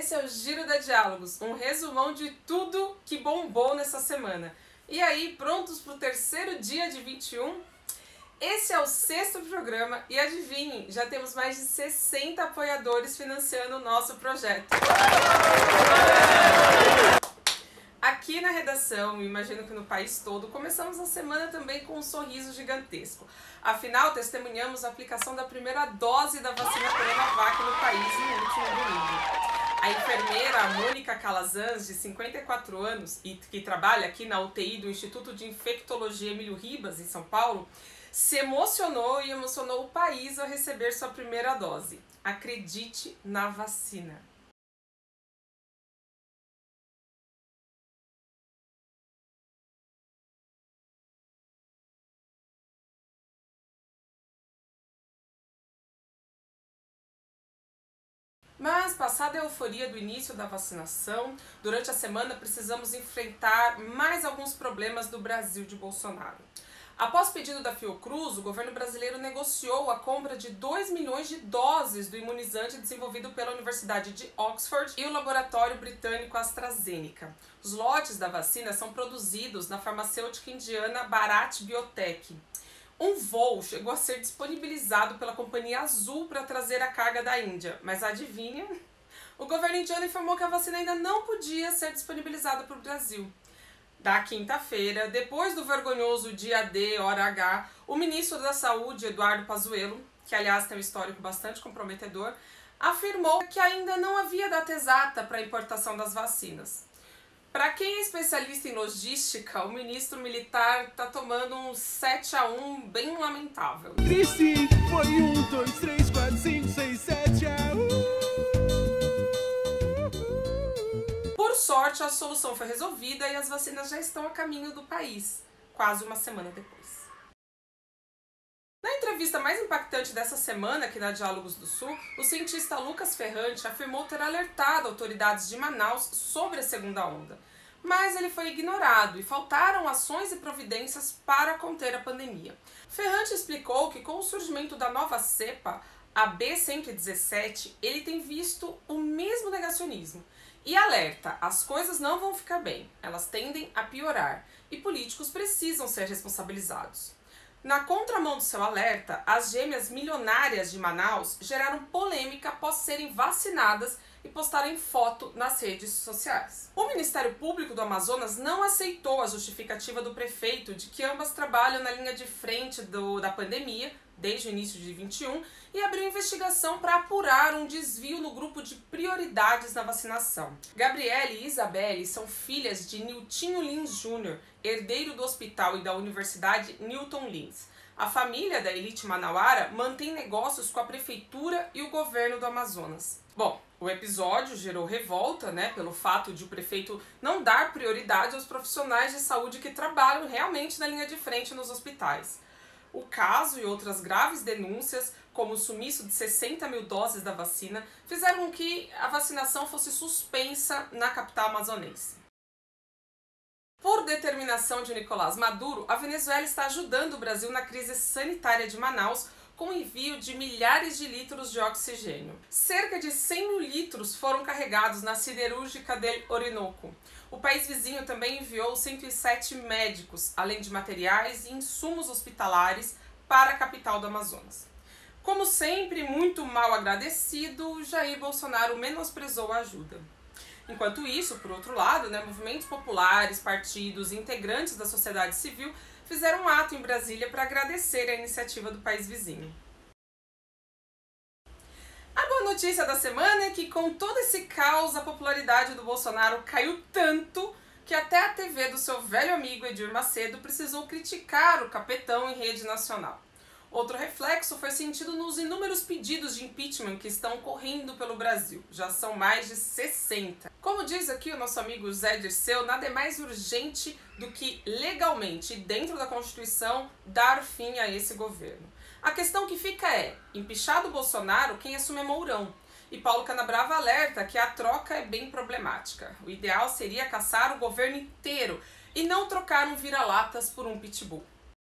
esse é o Giro da Diálogos, um resumão de tudo que bombou nessa semana. E aí, prontos para o terceiro dia de 21? Esse é o sexto programa e adivinhem, já temos mais de 60 apoiadores financiando o nosso projeto. Aqui na redação, imagino que no país todo, começamos a semana também com um sorriso gigantesco. Afinal, testemunhamos a aplicação da primeira dose da vacina Coronavac no país no último domingo. A enfermeira Mônica Calazans, de 54 anos, e que trabalha aqui na UTI do Instituto de Infectologia Emílio Ribas, em São Paulo, se emocionou e emocionou o país ao receber sua primeira dose. Acredite na vacina. Mas, passada a euforia do início da vacinação, durante a semana precisamos enfrentar mais alguns problemas do Brasil de Bolsonaro. Após pedido da Fiocruz, o governo brasileiro negociou a compra de 2 milhões de doses do imunizante desenvolvido pela Universidade de Oxford e o laboratório britânico AstraZeneca. Os lotes da vacina são produzidos na farmacêutica indiana Bharat Biotech. Um voo chegou a ser disponibilizado pela Companhia Azul para trazer a carga da Índia, mas adivinha? O governo indiano informou que a vacina ainda não podia ser disponibilizada para o Brasil. Da quinta-feira, depois do vergonhoso dia D, hora H, o ministro da Saúde, Eduardo Pazuello, que aliás tem um histórico bastante comprometedor, afirmou que ainda não havia data exata para a importação das vacinas. Para quem é especialista em logística, o ministro militar está tomando um 7-1 bem lamentável. Triste, foi 1, 2, 3, 4, 5, 6, 7, Por sorte, a solução foi resolvida e as vacinas já estão a caminho do país, quase uma semana depois. Na entrevista mais impactante dessa semana aqui na Diálogos do Sul, o cientista Lucas Ferrante afirmou ter alertado autoridades de Manaus sobre a segunda onda. Mas ele foi ignorado e faltaram ações e providências para conter a pandemia. Ferrante explicou que com o surgimento da nova cepa, a B117, ele tem visto o mesmo negacionismo. E alerta, as coisas não vão ficar bem, elas tendem a piorar e políticos precisam ser responsabilizados. Na contramão do seu alerta, as gêmeas milionárias de Manaus geraram polêmica após serem vacinadas e postarem foto nas redes sociais. O Ministério Público do Amazonas não aceitou a justificativa do prefeito de que ambas trabalham na linha de frente da pandemia, desde o início de 21, e abriu investigação para apurar um desvio no grupo de prioridades na vacinação. Gabriele e Isabelle são filhas de Niltinho Lins Jr., herdeiro do hospital e da Universidade Newton Lins. A família da elite manauara mantém negócios com a prefeitura e o governo do Amazonas. Bom, o episódio gerou revolta, pelo fato de o prefeito não dar prioridade aos profissionais de saúde que trabalham realmente na linha de frente nos hospitais. O caso e outras graves denúncias, como o sumiço de 60 mil doses da vacina, fizeram com que a vacinação fosse suspensa na capital amazonense. Por determinação de Nicolás Maduro, a Venezuela está ajudando o Brasil na crise sanitária de Manaus com o envio de milhares de litros de oxigênio. Cerca de 100 mil litros foram carregados na siderúrgica del Orinoco. O país vizinho também enviou 107 médicos, além de materiais e insumos hospitalares para a capital do Amazonas. Como sempre, muito mal agradecido, Jair Bolsonaro menosprezou a ajuda. Enquanto isso, por outro lado, movimentos populares, partidos e integrantes da sociedade civil fizeram um ato em Brasília para agradecer a iniciativa do país vizinho. A boa notícia da semana é que com todo esse caos, a popularidade do Bolsonaro caiu tanto que até a TV do seu velho amigo Edir Macedo precisou criticar o capetão em rede nacional. Outro reflexo foi sentido nos inúmeros pedidos de impeachment que estão correndo pelo Brasil. Já são mais de 60. Como diz aqui o nosso amigo Zé Dirceu, nada é mais urgente do que legalmente, dentro da Constituição, dar fim a esse governo. A questão que fica é, empichado o Bolsonaro, quem assume é Mourão. E Paulo Canabrava alerta que a troca é bem problemática. O ideal seria caçar o governo inteiro e não trocar um vira-latas por um pitbull.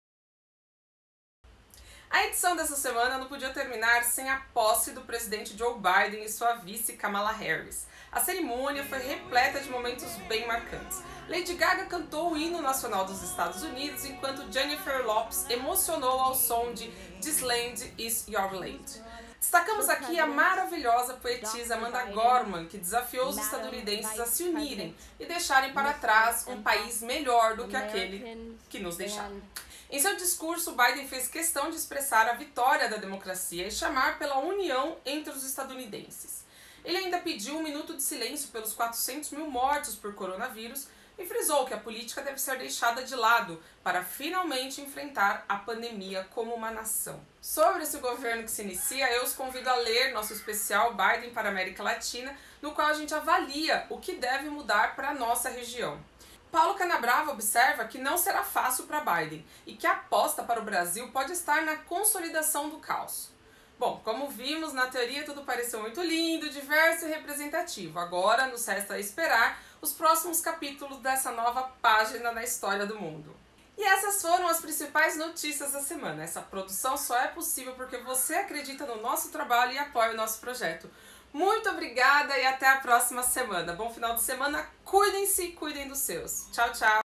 A edição dessa semana não podia terminar sem a posse do presidente Joe Biden e sua vice Kamala Harris. A cerimônia foi repleta de momentos bem marcantes. Lady Gaga cantou o hino nacional dos Estados Unidos, enquanto Jennifer Lopez emocionou ao som de This Land Is Your Land. Destacamos aqui a maravilhosa poetisa Amanda Gorman, que desafiou os estadunidenses a se unirem e deixarem para trás um país melhor do que aquele que nos deixaram. Em seu discurso, Biden fez questão de expressar a vitória da democracia e chamar pela união entre os estadunidenses. Ele ainda pediu 1 minuto de silêncio pelos 400 mil mortos por coronavírus e frisou que a política deve ser deixada de lado para finalmente enfrentar a pandemia como uma nação. Sobre esse governo que se inicia, eu os convido a ler nosso especial Biden para a América Latina, no qual a gente avalia o que deve mudar para a nossa região. Paulo Canabrava observa que não será fácil para Biden e que a aposta para o Brasil pode estar na consolidação do caos. Bom, como vimos, na teoria tudo pareceu muito lindo, diverso e representativo. Agora nos resta esperar os próximos capítulos dessa nova página na história do mundo. E essas foram as principais notícias da semana. Essa produção só é possível porque você acredita no nosso trabalho e apoia o nosso projeto. Muito obrigada e até a próxima semana. Bom final de semana, cuidem-se e cuidem dos seus. Tchau, tchau!